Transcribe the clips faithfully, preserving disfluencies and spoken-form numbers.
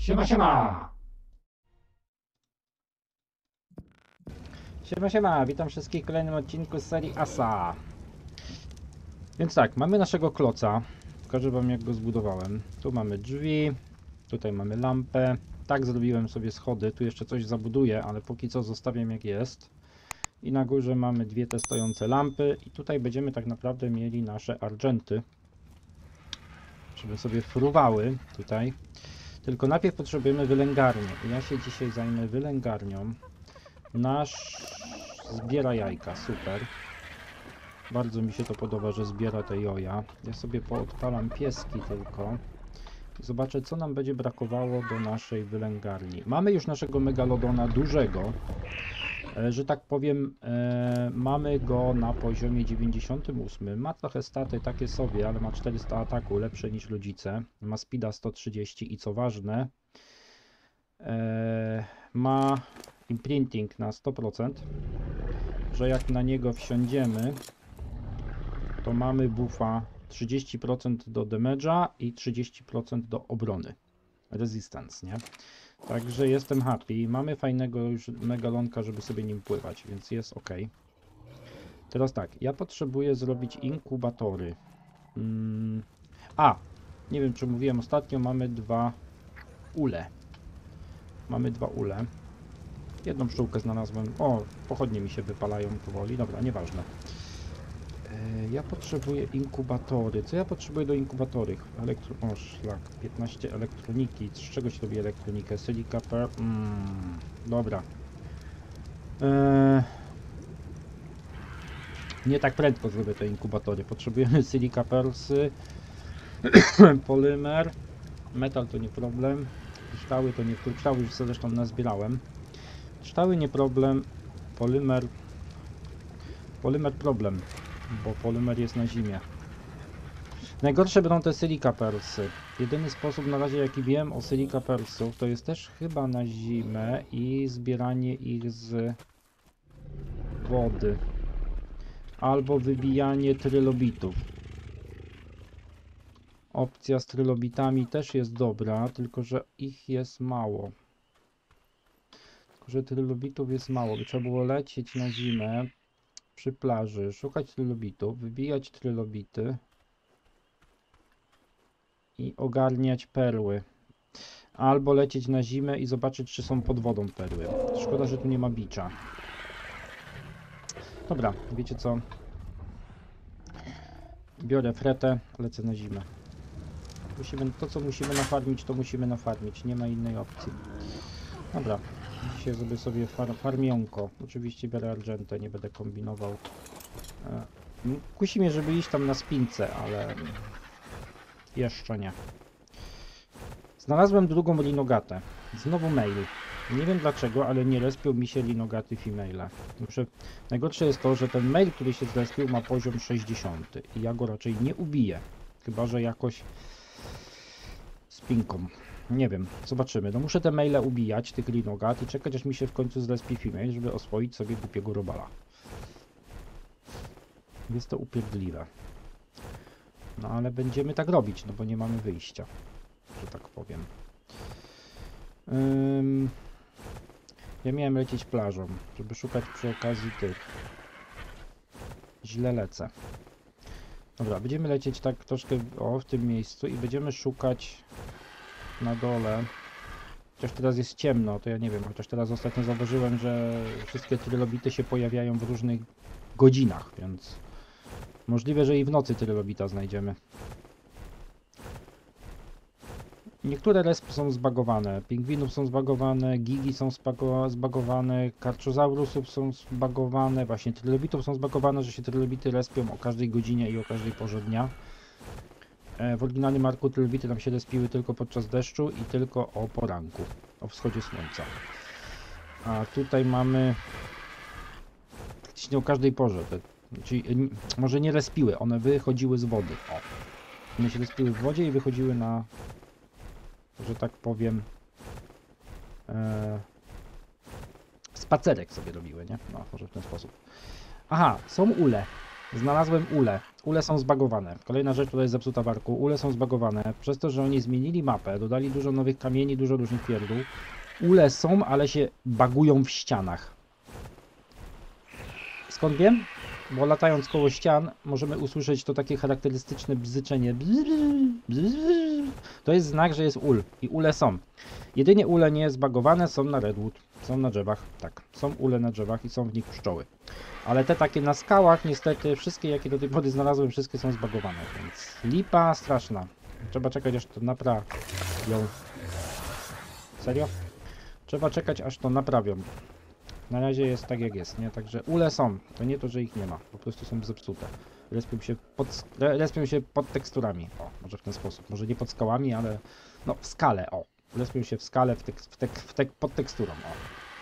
Siema, siema! Siema, siema! Witam wszystkich w kolejnym odcinku z serii Asa. Więc tak, mamy naszego kloca. Pokażę wam, jak go zbudowałem. Tu mamy drzwi, tutaj mamy lampę. Tak zrobiłem sobie schody, tu jeszcze coś zabuduję, ale póki co zostawiam jak jest. I na górze mamy dwie te stojące lampy i tutaj będziemy tak naprawdę mieli nasze argenty, żeby sobie fruwały tutaj. Tylko najpierw potrzebujemy wylęgarnię. Ja się dzisiaj zajmę wylęgarnią. Nasz zbiera jajka, super. Bardzo mi się to podoba, że zbiera te joja. Ja sobie poodpalam pieski tylko. I zobaczę, co nam będzie brakowało do naszej wylęgarni. Mamy już naszego megalodona dużego. E, że tak powiem, e, mamy go na poziomie dziewięćdziesiątym ósmym. Ma trochę staty takie sobie, ale ma czterysta ataku, lepsze niż rodzice. Ma speeda sto trzydzieści i co ważne, e, ma imprinting na sto procent, że jak na niego wsiądziemy, to mamy buffa trzydzieści procent do damage'a i trzydzieści procent do obrony. Resistance, nie? Także jestem happy. Mamy fajnego już megalonka, żeby sobie nim pływać, więc jest ok. Teraz tak, ja potrzebuję zrobić inkubatory. Hmm. A, nie wiem, czy mówiłem ostatnio, mamy dwa ule. Mamy dwa ule. Jedną pszczółkę znalazłem. O, pochodnie mi się wypalają powoli. Dobra, nieważne. Ja potrzebuję inkubatory. Co ja potrzebuję do inkubatory? Elektro... O, szlak. piętnaście elektroniki. Z czego się robi elektronikę? Silica per... Mm, dobra. Eee... Nie tak prędko zrobię te inkubatory. Potrzebujemy silica pearlsy, polymer, metal to nie problem, kryształy to nie... Kryształy już zresztą nazbierałem. Kryształy nie problem, polymer... Polymer problem, bo polymer jest na zimie. Najgorsze będą te silica pearlsy. Jedyny sposób na razie, jaki wiem o silica pearlsów, to jest też chyba na zimę i zbieranie ich z wody. Albo wybijanie trylobitów. Opcja z trylobitami też jest dobra, tylko że ich jest mało. Tylko że trylobitów jest mało. By trzeba było lecieć na zimę przy plaży, szukać trylobitów, wybijać trylobity i ogarniać perły. Albo lecieć na zimę i zobaczyć, czy są pod wodą perły. Szkoda, że tu nie ma bicza. Dobra, wiecie co? Biorę fretę, lecę na zimę. Musimy, to co musimy nafarmić, to musimy nafarmić. Nie ma innej opcji. Dobra, dzisiaj zrobię sobie far, farmionko. Oczywiście biorę argentę, nie będę kombinował. E, kusi mnie, żeby iść tam na spince, ale jeszcze nie. Znalazłem drugą linogatę. Znowu mail. Nie wiem dlaczego, ale nie respią mi się linogaty female. Muszę... Najgorsze jest to, że ten mail, który się zrespił, ma poziom sześćdziesiąty i ja go raczej nie ubiję. Chyba że jakoś z pinką. Nie wiem, zobaczymy. No muszę te maile ubijać, tych linogat i czekać, aż mi się w końcu zrespi female, żeby oswoić sobie głupiego robala. Jest to upierdliwe. No ale będziemy tak robić, no bo nie mamy wyjścia, że tak powiem. Ym... Ja miałem lecieć plażą, żeby szukać przy okazji tych. Źle lecę. Dobra, będziemy lecieć tak troszkę o, w tym miejscu i będziemy szukać na dole. Chociaż teraz jest ciemno, to ja nie wiem, chociaż teraz ostatnio zauważyłem, że wszystkie trylobity się pojawiają w różnych godzinach, więc możliwe, że i w nocy trylobita znajdziemy. Niektóre respy są zbagowane, pingwinów są zbagowane, gigi są zbagowane, karczozaurusów są zbagowane, właśnie trylobitów są zbagowane, że się trylobity respią o każdej godzinie i o każdej porze dnia. W oryginalnym arku trylobity nam się respiły tylko podczas deszczu i tylko o poranku, o wschodzie słońca. A tutaj mamy praktycznie o każdej porze, te, czyli może nie respiły, one wychodziły z wody. O. One się respiły w wodzie i wychodziły na, że tak powiem, e, spacerek sobie robiły, nie? No, może w ten sposób. Aha, są ule. Znalazłem ule. Ule są zbagowane. Kolejna rzecz, tutaj jest zepsuta w arku. Ule są zbagowane. Przez to, że oni zmienili mapę, dodali dużo nowych kamieni, dużo różnych pierdół. Ule są, ale się bagują w ścianach. Skąd wiem? Bo latając koło ścian możemy usłyszeć to takie charakterystyczne bzyczenie. To jest znak, że jest ul. I ule są. Jedynie ule nie zbagowane są na Redwood. Są na drzewach. Tak. Są ule na drzewach i są w nich pszczoły. Ale te takie na skałach, niestety, wszystkie jakie do tej pory znalazłem, wszystkie są zbagowane. Więc lipa straszna. Trzeba czekać, aż to naprawią. Serio? Trzeba czekać, aż to naprawią. Na razie jest tak, jak jest, nie? Także ule są. To nie to, że ich nie ma. Po prostu są zepsute. Respią się pod, respią się pod teksturami. O, może w ten sposób. Może nie pod skałami, ale no w skale, o. Respią się w skale, w tek, w tek, w tek, pod teksturą, o.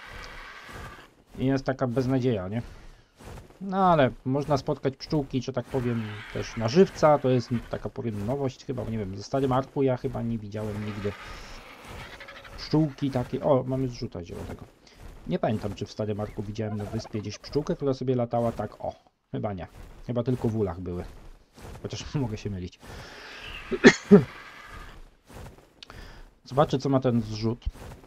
I jest taka beznadzieja, nie? No ale można spotkać pszczółki, że tak powiem, też na żywca. To jest taka, powiem, nowość chyba, nie wiem, ze starym arku ja chyba nie widziałem nigdy. Pszczółki takie, o, mamy zrzuta zielonego. Nie pamiętam, czy w starym marku widziałem na wyspie gdzieś pszczółkę, która sobie latała tak, o, chyba nie. Chyba tylko w ulach były. Chociaż mogę się mylić. Zobaczę, co ma ten zrzut.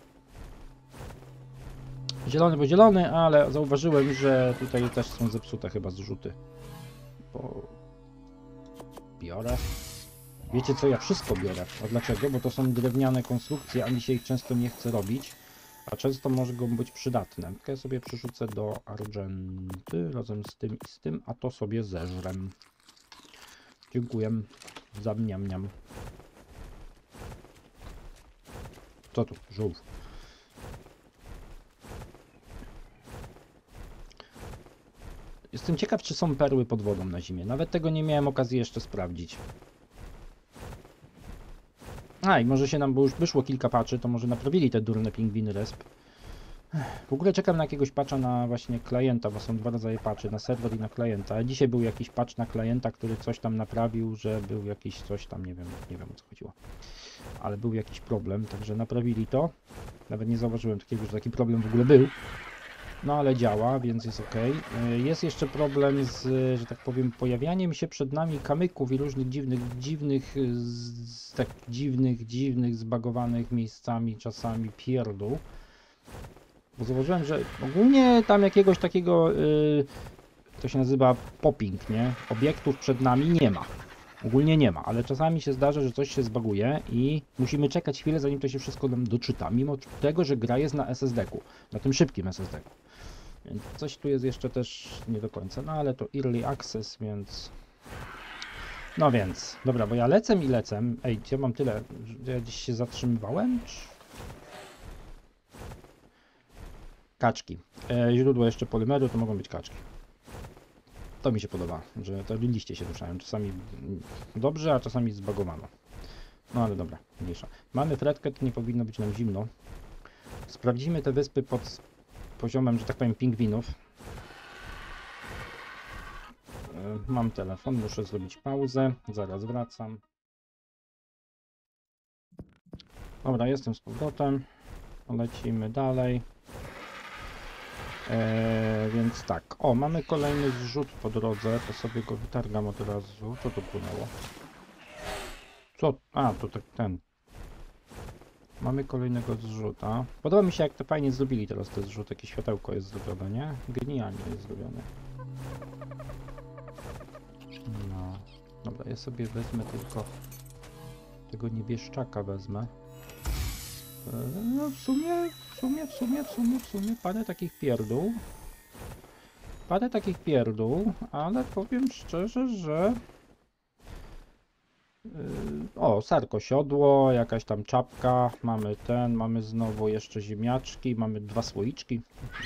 Zielony bo zielony, ale zauważyłem, że tutaj też są zepsute chyba zrzuty. Bo... biorę. Wiecie co, ja wszystko biorę. A dlaczego? Bo to są drewniane konstrukcje, a mi się ich często nie chce robić. A często może go być przydatne. Tylko ja sobie przerzucę do argenty razem z tym i z tym, a to sobie zeżrem. Dziękuję za mniam-mniam. Co tu? Żółw. Jestem ciekaw, czy są perły pod wodą na zimie. Nawet tego nie miałem okazji jeszcze sprawdzić. A i może się nam, bo już wyszło kilka patchy, to może naprawili te durne pingwiny resp. W ogóle czekam na jakiegoś patcha na właśnie klienta, bo są dwa rodzaje patchy, na serwer i na klienta. A dzisiaj był jakiś patch na klienta, który coś tam naprawił, że był jakiś coś tam, nie wiem, nie wiem o co chodziło. Ale był jakiś problem, także naprawili to. Nawet nie zauważyłem takiego, że taki problem w ogóle był. No ale działa, więc jest ok. Jest jeszcze problem z, że tak powiem, pojawianiem się przed nami kamyków i różnych dziwnych, dziwnych, z, tak dziwnych, dziwnych, zbagowanych miejscami, czasami pierdół. Bo zauważyłem, że ogólnie tam jakiegoś takiego, yy, to się nazywa popping, nie? Obiektów przed nami nie ma. Ogólnie nie ma, ale czasami się zdarza, że coś się zbaguje i musimy czekać chwilę, zanim to się wszystko nam doczyta, mimo tego, że gra jest na S S D-ku, na tym szybkim S S D-ku. Więc coś tu jest jeszcze też nie do końca, no ale to Early Access, więc... No więc, dobra, bo ja lecę i lecę. Ej, ja mam tyle, że ja gdzieś się zatrzymywałem? Czy... Kaczki. E, źródło jeszcze polymeru, to mogą być kaczki. To mi się podoba, że te liście się ruszają. Czasami dobrze, a czasami zbagowano. No ale dobra, mniejsza. Mamy fretkę, to nie powinno być nam zimno. Sprawdzimy te wyspy pod poziomem, że tak powiem, pingwinów. E, mam telefon, muszę zrobić pauzę. Zaraz wracam. Dobra, jestem z powrotem. Lecimy dalej. Eee, więc tak, o, mamy kolejny zrzut po drodze, to sobie go wytargam od razu. Co tu płynęło? Co? A, to tak ten. Mamy kolejnego zrzuta. Podoba mi się, jak to fajnie zrobili teraz te zrzuty, jakie światełko jest zrobione, nie? Genialnie jest zrobione. No, dobra, ja sobie wezmę tylko tego niebieszczaka wezmę. No w sumie, w sumie, w sumie, w sumie, w sumie parę takich pierdół. Parę takich pierdół, ale powiem szczerze, że... Yy, o, sarkosiodło, jakaś tam czapka, mamy ten, mamy znowu jeszcze ziemniaczki, mamy dwa słoiczki.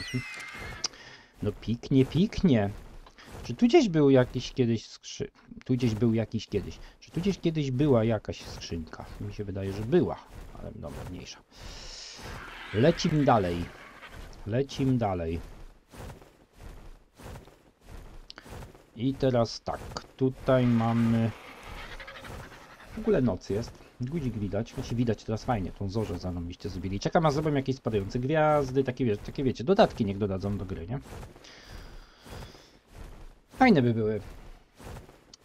No piknie, piknie. Czy tu gdzieś był jakiś kiedyś skrzy... Tu gdzieś był jakiś kiedyś. Czy tu gdzieś kiedyś była jakaś skrzynka? Mi się wydaje, że była. Ale dobra, mniejsza. Lecim dalej. Lecim dalej. I teraz tak. Tutaj mamy... W ogóle noc jest. Guzik widać. Znaczy widać teraz fajnie. Tą zorzę zarąbiście zrobili. Czekam, a zrobią jakieś spadające gwiazdy. Takie, wie, takie wiecie, dodatki niech dodadzą do gry, nie? Fajne by były.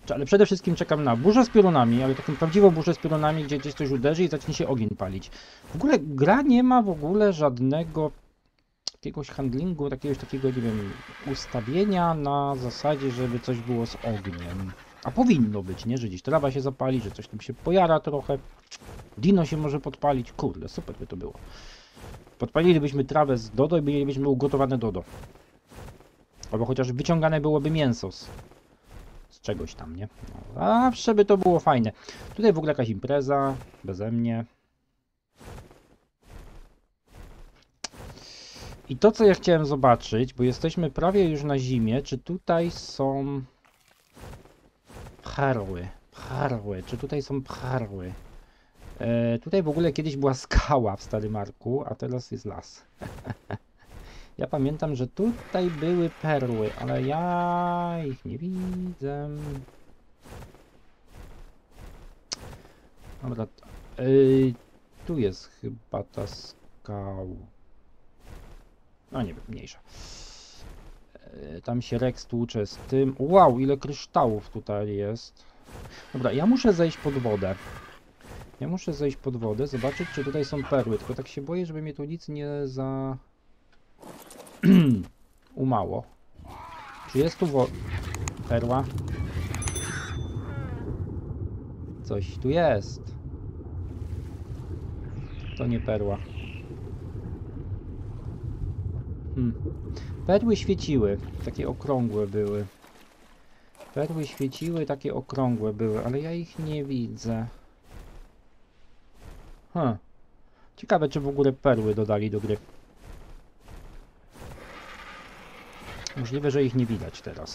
Ale przede wszystkim czekam na burzę z piorunami, ale taką prawdziwą burzę z piorunami, gdzie gdzieś coś uderzy i zacznie się ogień palić. W ogóle gra nie ma w ogóle żadnego jakiegoś handlingu, jakiegoś takiego, nie wiem, ustawienia na zasadzie, żeby coś było z ogniem. A powinno być, nie? Że gdzieś trawa się zapali, że coś tam się pojara trochę. Dino się może podpalić. Kurde, super by to było. Podpalilibyśmy trawę z Dodo i mielibyśmy ugotowane Dodo. Albo chociaż wyciągane byłoby mięso z, z czegoś tam, nie? No, zawsze by to było fajne. Tutaj w ogóle jakaś impreza, beze mnie. I to, co ja chciałem zobaczyć, bo jesteśmy prawie już na zimie, czy tutaj są perły, perły, czy tutaj są perły. E, tutaj w ogóle kiedyś była skała w Starym Marku, a teraz jest las. Ja pamiętam, że tutaj były perły, ale ja ich nie widzę. Dobra, e, tu jest chyba ta skała. No nie wiem, mniejsza. E, tam się Rex tłucze z tym. Wow, ile kryształów tutaj jest. Dobra, ja muszę zejść pod wodę. Ja muszę zejść pod wodę, zobaczyć, czy tutaj są perły. Tylko tak się boję, żeby mnie tu nic nie za... umało. Czy jest tu wo... perła? Coś tu jest. To nie perła. Hmm. Perły świeciły. Takie okrągłe były. Perły świeciły, takie okrągłe były, ale ja ich nie widzę. Huh. Ciekawe, czy w ogóle perły dodali do gry. Możliwe, że ich nie widać teraz.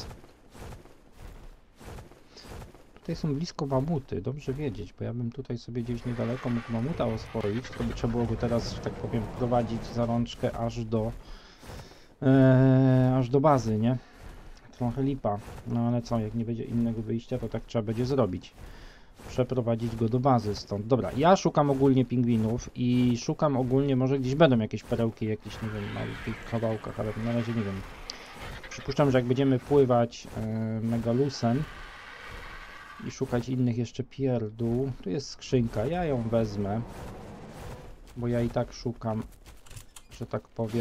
Tutaj są blisko mamuty, dobrze wiedzieć, bo ja bym tutaj sobie gdzieś niedaleko mógł mamuta oswoić, tylko by trzeba było go teraz, że tak powiem, prowadzić za rączkę aż do ee, aż do bazy, nie? Trochę lipa, no ale co, jak nie będzie innego wyjścia, to tak trzeba będzie zrobić. Przeprowadzić go do bazy stąd. Dobra, ja szukam ogólnie pingwinów i szukam ogólnie, może gdzieś będą jakieś perełki, jakieś, nie wiem, małych tych kawałkach, ale na razie nie wiem. Przypuszczam, że jak będziemy pływać e, megalusem i szukać innych jeszcze pierdół, tu jest skrzynka, ja ją wezmę, bo ja i tak szukam, że tak powiem.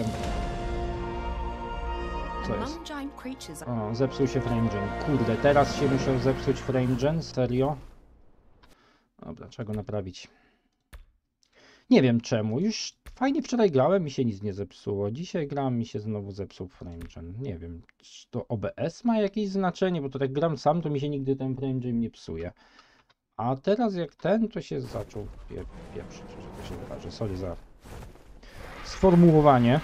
Co jest? O, zepsuł się FrameGen. Kurde, teraz się musiał zepsuć FrameGen? Serio? Dobra, trzeba go naprawić. Nie wiem czemu. Już fajnie wczoraj grałem, mi się nic nie zepsuło. Dzisiaj gram, mi się znowu zepsuł FrameGen. Nie wiem, czy to O B S ma jakieś znaczenie, bo to tak gram sam, to mi się nigdy ten FrameGen nie psuje. A teraz jak ten, to się zaczął pie pieprzyć, że to się wydarzy. Sorry za sformułowanie.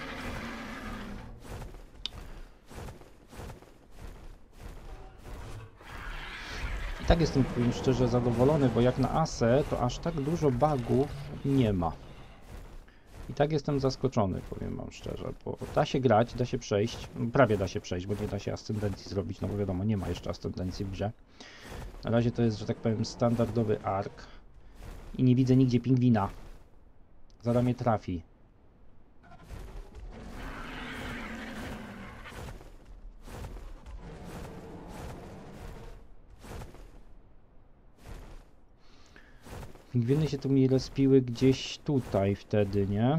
I tak jestem, powiem szczerze, zadowolony, bo jak na Asę, to aż tak dużo bugów nie ma. I tak jestem zaskoczony, powiem wam szczerze, bo da się grać, da się przejść, prawie da się przejść, bo nie da się ascendencji zrobić, no bo wiadomo, nie ma jeszcze ascendencji w grze. Na razie to jest, że tak powiem, standardowy ark i nie widzę nigdzie pingwina. Zaraz mnie trafi. Pingwiny się tu mi respiły gdzieś tutaj wtedy, nie?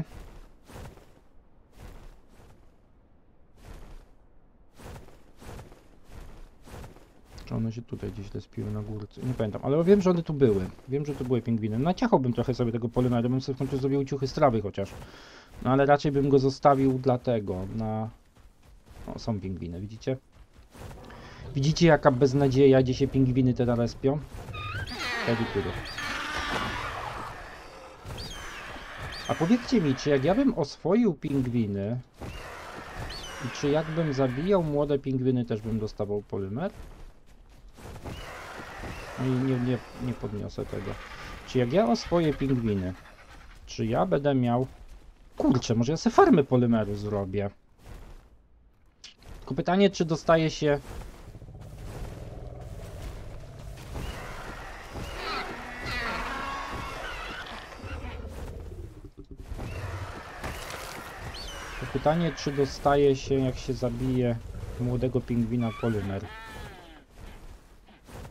Czy one się tutaj gdzieś respiły na górce? Nie pamiętam, ale wiem, że one tu były. Wiem, że tu były pingwiny. Naciachałbym trochę sobie tego polymeru, bym sobie w końcu zrobił ciuchy z trawy chociaż. No ale raczej bym go zostawił dla tego, na... O, są pingwiny, widzicie? Widzicie jaka beznadzieja, gdzie się pingwiny teraz respią? Wtedy tudo. A powiedzcie mi, czy jak ja bym oswoił pingwiny i czy jakbym zabijał młode pingwiny, też bym dostawał polymer? No i nie, nie, nie podniosę tego. Czy jak ja oswoję pingwiny, czy ja będę miał... Kurczę, może ja sobie farmy polymeru zrobię. Tylko pytanie, czy dostaje się... Pytanie, czy dostaje się, jak się zabije młodego pingwina, polymer.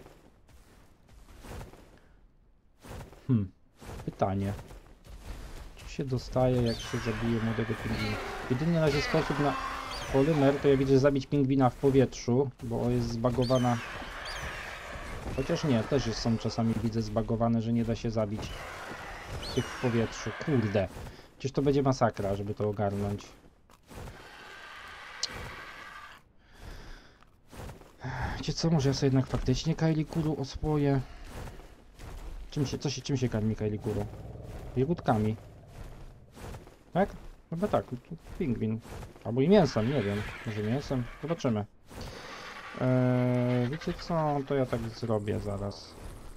Hmm. Pytanie. Czy się dostaje, jak się zabije młodego pingwina? Jedyny na razie sposób na polymer to ja widzę zabić pingwina w powietrzu, bo jest zbagowana. Chociaż nie, też jest, są czasami widzę zbagowane, że nie da się zabić tych w powietrzu. Kurde. Przecież to będzie masakra, żeby to ogarnąć. Wiecie co, może ja sobie jednak faktycznie Kailikuru oswoję? Czym się, co się, czym się karmi Kailikuru? Jagódkami. Tak? Chyba tak, pingwin. Albo i mięsem, nie wiem. Może mięsem? Zobaczymy. Eee, wiecie co, to ja tak zrobię zaraz.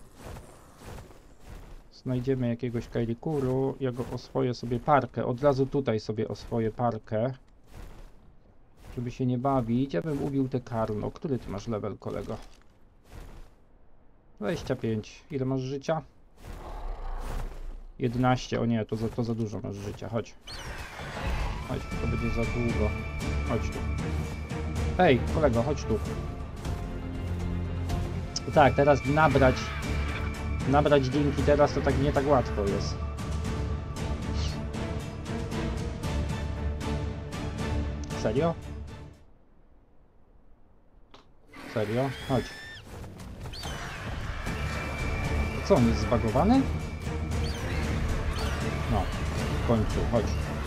Znajdziemy jakiegoś Kailikuru, ja go oswoję sobie parkę. Od razu tutaj sobie oswoję parkę. Żeby się nie bawić, ja bym ubił te karno. Który ty masz level, kolego? dwadzieścia pięć. Ile masz życia? jedenaście. O nie, to za, to za dużo masz życia. Chodź. Chodź, to będzie za długo. Chodź tu. Hej, kolego, chodź tu. Tak, teraz nabrać. Nabrać dzięki teraz to tak nie tak łatwo jest. Serio? Serio? Chodź. Co, on jest zbagowany? No, w końcu, chodź.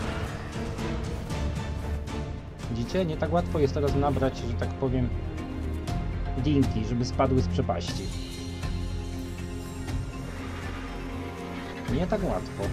Widzicie? Nie tak łatwo jest teraz nabrać, że tak powiem, dinki, żeby spadły z przepaści. Nie tak łatwo.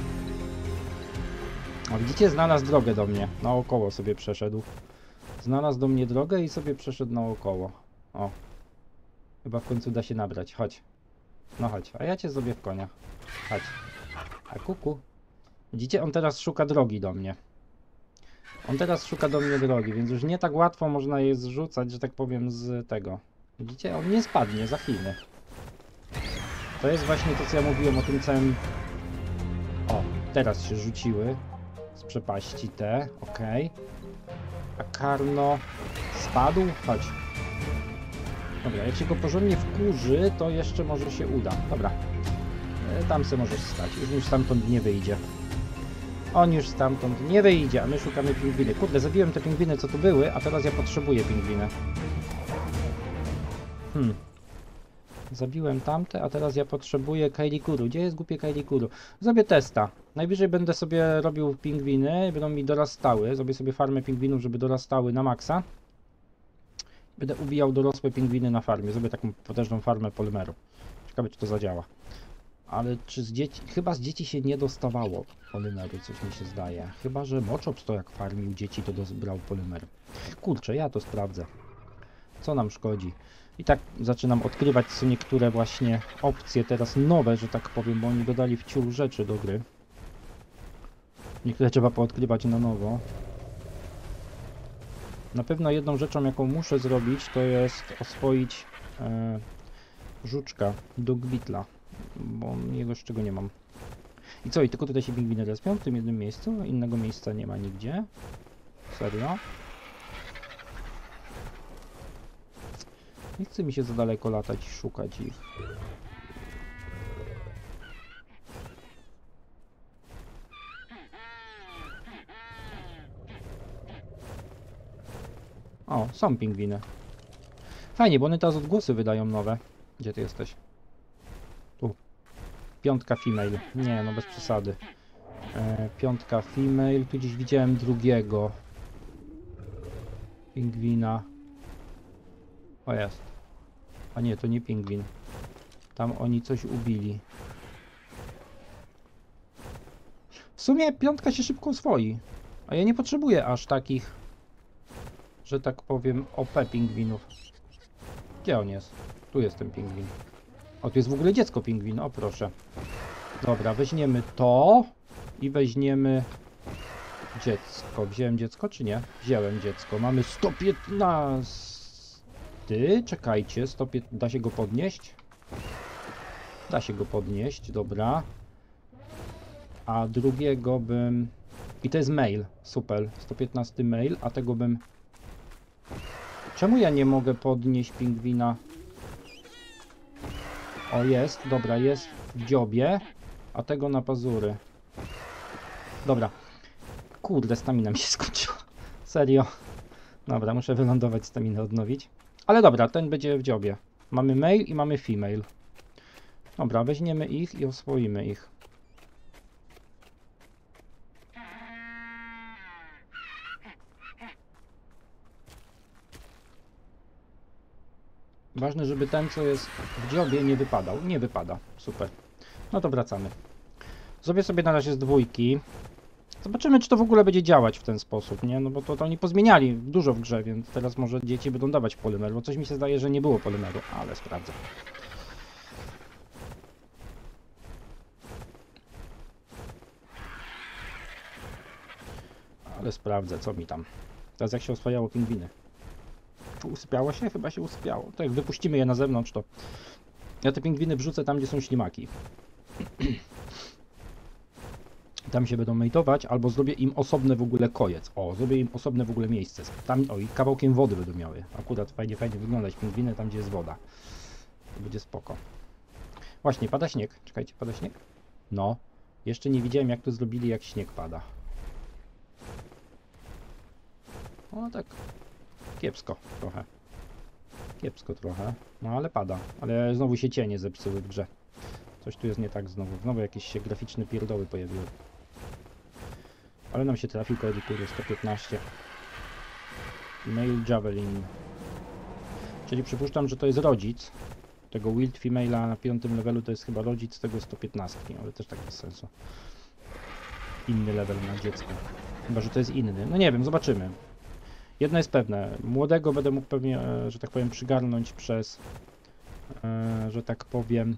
O, widzicie? Znalazł drogę do mnie. Naokoło sobie przeszedł. Znalazł do mnie drogę i sobie przeszedł naokoło. O. Chyba w końcu da się nabrać. Chodź. No chodź. A ja cię zrobię w konia. Chodź. A kuku. Widzicie? On teraz szuka drogi do mnie. On teraz szuka do mnie drogi, więc już nie tak łatwo można je zrzucać, że tak powiem, z tego. Widzicie? On nie spadnie za chwilę. To jest właśnie to, co ja mówiłem o tym całym... O, teraz się rzuciły z przepaści te, ok. A karno spadł? Chodź. Dobra, jak się go porządnie wkurzy, to jeszcze może się uda. Dobra, e, tam se możesz stać, już, już stamtąd nie wyjdzie. On już stamtąd nie wyjdzie, a my szukamy pingwiny. Kurde, zabiłem te pingwiny, co tu były, a teraz ja potrzebuję pingwiny. Hmm. Zabiłem tamte, a teraz ja potrzebuję Kailikuru. Gdzie jest głupie Kailikuru? Zrobię testa. Najwyżej będę sobie robił pingwiny, będą mi dorastały. Zrobię sobie farmę pingwinów, żeby dorastały na maksa. Będę ubijał dorosłe pingwiny na farmie. Zrobię taką potężną farmę polymeru. Ciekawe, czy to zadziała. Ale czy z dzieci... Chyba z dzieci się nie dostawało polymeru, coś mi się zdaje. Chyba, że Mochops to jak farmił dzieci, to brał polymer. Kurczę, ja to sprawdzę. Co nam szkodzi? I tak zaczynam odkrywać co niektóre właśnie opcje teraz nowe, że tak powiem, bo oni dodali wciół rzeczy do gry. Niektóre trzeba poodkrywać na nowo. Na pewno jedną rzeczą, jaką muszę zrobić, to jest oswoić e, żuczka Dugbitla, bo jego z czego nie mam. I co, i tylko tutaj się pingwiny respią w tym jednym miejscu? Innego miejsca nie ma nigdzie? Serio? Nie chce mi się za daleko latać i szukać ich. O, są pingwiny. Fajnie, bo one teraz odgłosy wydają nowe. Gdzie ty jesteś? Tu. Piątka female. Nie, no bez przesady. E, piątka female. Tu gdzieś widziałem drugiego pingwina. O, jest. A nie, to nie pingwin. Tam oni coś ubili. W sumie piątka się szybko oswoi. A ja nie potrzebuję aż takich, że tak powiem, O P pingwinów. Gdzie on jest? Tu jest ten pingwin. O, tu jest w ogóle dziecko pingwin, o proszę. Dobra, weźmiemy to i weźmiemy dziecko. Wziąłem dziecko czy nie? Wziąłem dziecko. Mamy sto piętnaście. Czekajcie, sto piętnaście. Da się go podnieść? Da się go podnieść, dobra. A drugiego bym... I to jest mail, super. sto piętnaście mail, a tego bym... Czemu ja nie mogę podnieść pingwina? O, jest, dobra, jest w dziobie. a tego na pazury. Dobra. Kurde, stamina mi się skończyła. Serio. Dobra, muszę wylądować, staminę odnowić. Ale dobra, ten będzie w dziobie. Mamy male i mamy female. Dobra, weźmiemy ich i oswoimy ich. Ważne, żeby ten, co jest w dziobie, nie wypadał. Nie wypada. Super. No to wracamy. Zrobię sobie na razie z dwójki. Zobaczymy, czy to w ogóle będzie działać w ten sposób, nie? No bo to, to oni pozmieniali dużo w grze, więc teraz może dzieci będą dawać polymer, bo coś mi się zdaje, że nie było polymeru, ale sprawdzę. Ale sprawdzę, co mi tam. Teraz jak się oswajało pingwiny. Usypiało się? Chyba się usypiało. To jak wypuścimy je na zewnątrz, to ja te pingwiny wrzucę tam, gdzie są ślimaki. Tam się będą mejtować, albo zrobię im osobne w ogóle kojec. O, zrobię im osobne w ogóle miejsce. Tam, o, i kawałkiem wody będą miały. Akurat fajnie, fajnie wyglądać pingwiny tam, gdzie jest woda. To będzie spoko. Właśnie, pada śnieg. Czekajcie, pada śnieg? No. Jeszcze nie widziałem, jak to zrobili, jak śnieg pada. O, tak. Kiepsko trochę. Kiepsko trochę. No, ale pada. Ale znowu się cienie zepsuły w grze. Coś tu jest nie tak znowu. Znowu jakieś się graficzne pierdoły pojawiły. Ale nam się trafił Kael'Kur sto piętnaście. Male Javelin. Czyli przypuszczam, że to jest rodzic. Tego Wild Female'a na piątym levelu to jest chyba rodzic tego sto piętnaście. Ale też tak bez sensu. Inny level na dziecko. Chyba, że to jest inny. No nie wiem, zobaczymy. Jedno jest pewne. Młodego będę mógł pewnie, że tak powiem, przygarnąć przez, że tak powiem,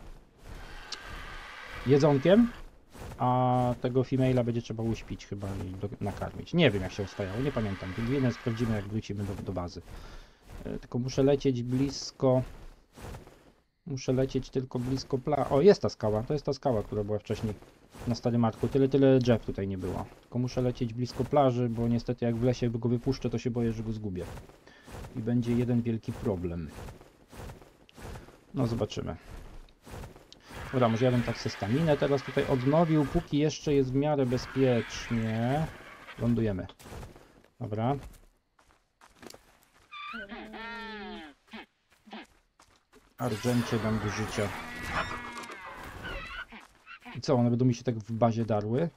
jedzonkiem, a tego female'a będzie trzeba uśpić chyba i do, nakarmić. Nie wiem, jak się oswajało, nie pamiętam. Pingwinę sprawdzimy, jak wrócimy do, do bazy. E, tylko muszę lecieć blisko... Muszę lecieć tylko blisko pla... O, jest ta skała. To jest ta skała, która była wcześniej na Starym Marku. Tyle, tyle drzew tutaj nie było. Tylko muszę lecieć blisko plaży, bo niestety jak w lesie go wypuszczę, to się boję, że go zgubię. I będzie jeden wielki problem. No, zobaczymy. Dobra, może ja bym tak se staminę teraz tutaj odnowił, póki jeszcze jest w miarę bezpiecznie. Lądujemy. Dobra. Argencie dam do życia. I co, one będą mi się tak w bazie darły?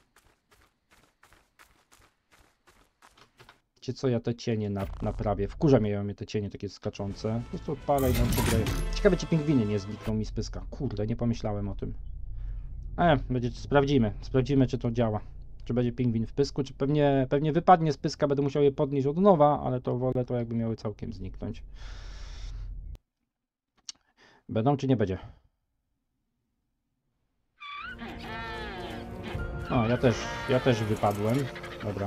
Wiecie co, ja te cienie na, naprawię. Wkurza mnie mnie te cienie takie skaczące. Po prostu odpalaj, no przegraję. Ciekawe, czy pingwiny nie znikną mi z pyska. Kurde, nie pomyślałem o tym. E, będzie, sprawdzimy. Sprawdzimy, czy to działa. Czy będzie pingwin w pysku, czy pewnie, pewnie wypadnie z pyska, będę musiał je podnieść od nowa, ale to wolę to jakby miały całkiem zniknąć. Będą, czy nie będzie? O, ja też, ja też wypadłem. Dobra.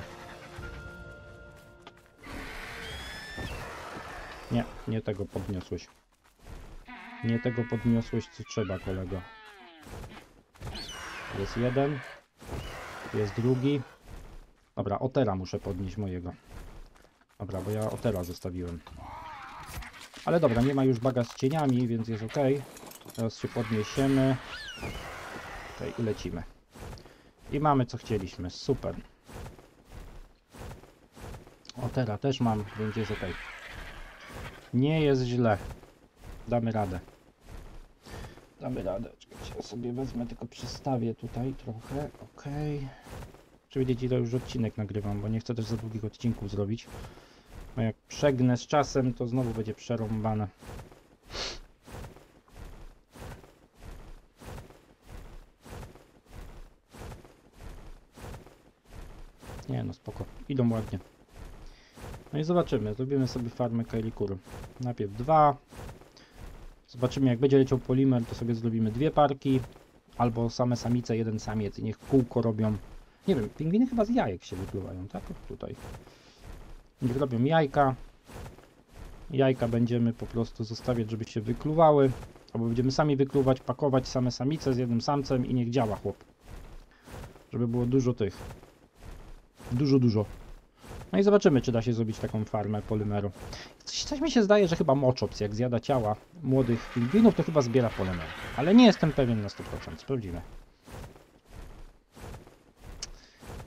Nie, nie tego podniosłeś. Nie tego podniosłeś, co trzeba, kolego. Jest jeden. Jest drugi. Dobra, Otera muszę podnieść mojego. Dobra, bo ja Otera zostawiłem. Ale dobra, nie ma już baga z cieniami, więc jest ok. Teraz się podniesiemy. Tutaj i lecimy. I mamy co chcieliśmy. Super. Otera też mam, więc jest ok. Nie jest źle. Damy radę. Damy radę. Czekajcie, ja sobie wezmę, tylko przestawię tutaj trochę. Ok. Czy widzicie, to już odcinek nagrywam, bo nie chcę też za długich odcinków zrobić. Bo jak przegnę z czasem, to znowu będzie przerąbane. Nie no, spoko. Idą ładnie. No i zobaczymy. Zrobimy sobie farmę Kael'Kur. Najpierw dwa. Zobaczymy, jak będzie leciał polimer, to sobie zrobimy dwie parki. Albo same samice, jeden samiec i niech kółko robią. Nie wiem, pingwiny chyba z jajek się wykluwają, tak? Tutaj. Niech robią jajka. Jajka będziemy po prostu zostawiać, żeby się wykluwały. Albo będziemy sami wykluwać, pakować same samice z jednym samcem i niech działa chłop. Żeby było dużo tych. Dużo, dużo. No i zobaczymy, czy da się zrobić taką farmę polymeru. Coś, coś mi się zdaje, że chyba Mochops, jak zjada ciała młodych pingwinów, to chyba zbiera polymer. Ale nie jestem pewien na sto procent. Sprawdzimy.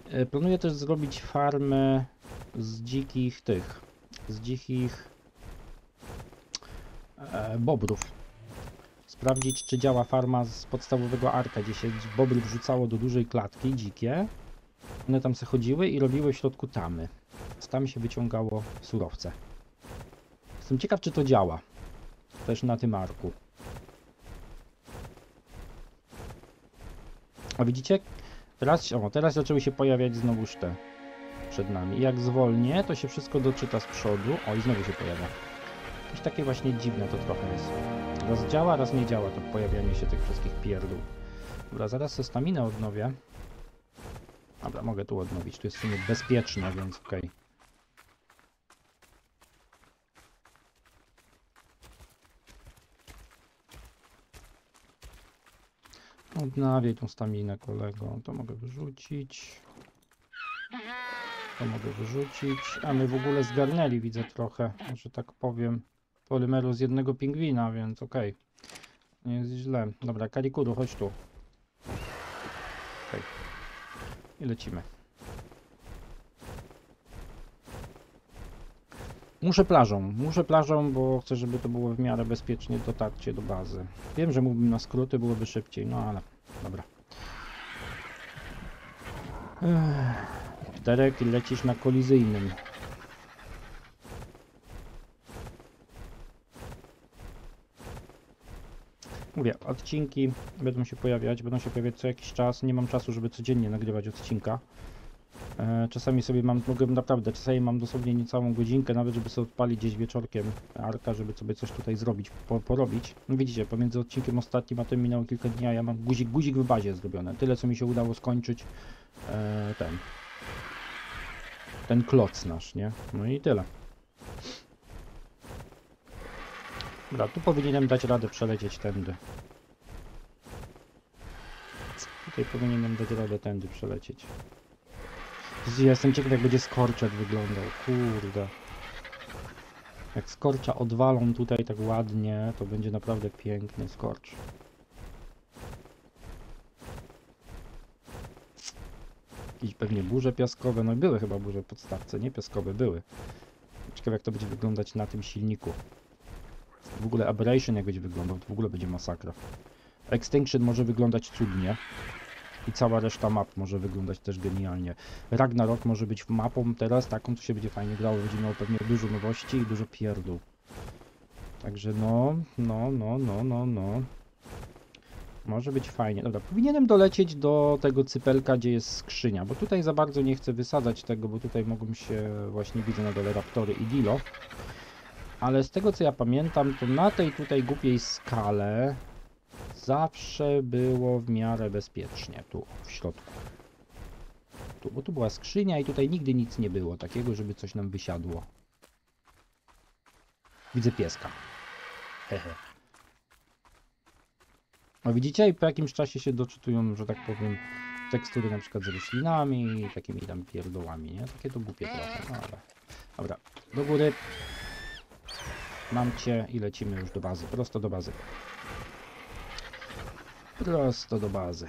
E, Planuję też zrobić farmę z dzikich tych, z dzikich e, bobrów. Sprawdzić, czy działa farma z podstawowego arka, gdzie się bobry wrzucało do dużej klatki, dzikie. One tam se chodziły i robiły w środku tamy. Z tam się wyciągało surowce. Jestem ciekaw, czy to działa. Też na tym arku. A widzicie? Teraz, o, teraz zaczęły się pojawiać znowuż te przed nami. I jak zwolnię, to się wszystko doczyta z przodu. O, i znowu się pojawia. Jakieś takie właśnie dziwne to trochę jest. Raz działa, raz nie działa to pojawianie się tych wszystkich pierdół. Dobra, zaraz sobie staminę odnowię. Dobra, mogę tu odnowić. Tu jest w sumie bezpieczne, więc okej. Okay. Odnawiaj tą staminę, kolego. To mogę wyrzucić. To mogę wyrzucić. A my w ogóle zgarnęli, widzę trochę, że tak powiem, polymeru z jednego pingwina, więc okej. Okay. Nie jest źle. Dobra, Karikuru, chodź tu. Okej. Okay. I lecimy. Muszę plażą. Muszę plażą, bo chcę, żeby to było w miarę bezpiecznie dotarcie do bazy. Wiem, że mógłbym na skróty, byłoby szybciej, no ale dobra. Ech. Derek, lecisz na kolizyjnym. Mówię, odcinki będą się pojawiać, będą się pojawiać co jakiś czas. Nie mam czasu, żeby codziennie nagrywać odcinka. E, czasami sobie mam, mogę naprawdę, czasami mam dosłownie niecałą godzinkę, nawet żeby sobie odpalić gdzieś wieczorkiem Arka, żeby sobie coś tutaj zrobić, po, porobić. No widzicie, pomiędzy odcinkiem ostatnim a tym minęło kilka dni, a ja mam guzik, guzik w bazie zrobione. Tyle, co mi się udało skończyć e, ten. Ten kloc nasz, nie? No i tyle. Dobra, tu powinienem dać radę przelecieć tędy. Tutaj powinienem dać radę tędy przelecieć. Ja jestem ciekaw, jak będzie Scorched wyglądał. Kurde. Jak Scorcha odwalą tutaj tak ładnie, to będzie naprawdę piękny Scorch. Jakieś pewnie burze piaskowe. No były chyba burze w podstawce, nie piaskowe, były. Ciekawe, jak to będzie wyglądać na tym silniku. W ogóle Aberration jak będzie wyglądał, to w ogóle będzie masakra. Extinction może wyglądać cudnie. I cała reszta map może wyglądać też genialnie. Ragnarok może być mapą teraz taką, co się będzie fajnie grało. Będzie miał pewnie dużo nowości i dużo pierdół. Także no, no, no, no, no, no. Może być fajnie. Dobra, powinienem dolecieć do tego cypelka, gdzie jest skrzynia, bo tutaj za bardzo nie chcę wysadzać tego, bo tutaj mogą się, właśnie widzę na dole raptory i dilo. Ale z tego, co ja pamiętam, to na tej tutaj głupiej skale zawsze było w miarę bezpiecznie, tu w środku. Tu, bo tu była skrzynia i tutaj nigdy nic nie było takiego, żeby coś nam wysiadło. Widzę pieska. Hehe. No widzicie? I po jakimś czasie się doczytują, że tak powiem, tekstury na przykład z roślinami i takimi tam pierdołami, nie? Takie to głupie trochę, no ale... Dobra, do góry. Mam cię i lecimy już do bazy, prosto do bazy. Prosto do bazy.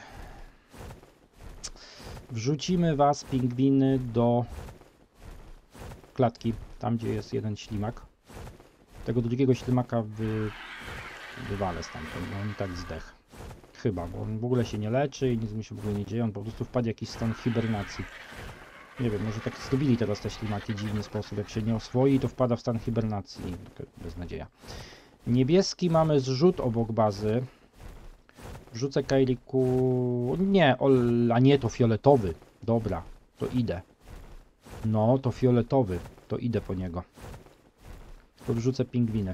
Wrzucimy was, pingwiny, do klatki, tam gdzie jest jeden ślimak. Tego drugiego ślimaka wy... wywalę stamtąd, bo on i tak zdech. Chyba, bo on w ogóle się nie leczy i nic mu się w ogóle nie dzieje, on po prostu wpadł w jakiś stan hibernacji. Nie wiem, może tak zrobili teraz te ślimaki w dziwny sposób, jak się nie oswoi, to wpada w stan hibernacji. Beznadzieja. Niebieski mamy zrzut obok bazy. Wrzucę Kairiku... Nie, ol... a nie, to fioletowy. Dobra, to idę. No, to fioletowy. To idę po niego. To wrzucę pingwiny.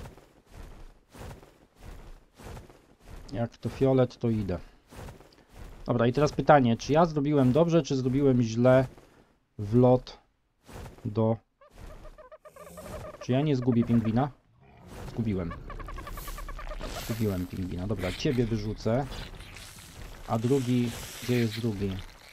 Jak to fiolet, to idę. Dobra, i teraz pytanie, czy ja zrobiłem dobrze, czy zrobiłem źle wlot do... Czy ja nie zgubię pingwina? Zgubiłem. Zgubiłem pingwina. Dobra, ciebie wyrzucę. A drugi... Gdzie jest drugi?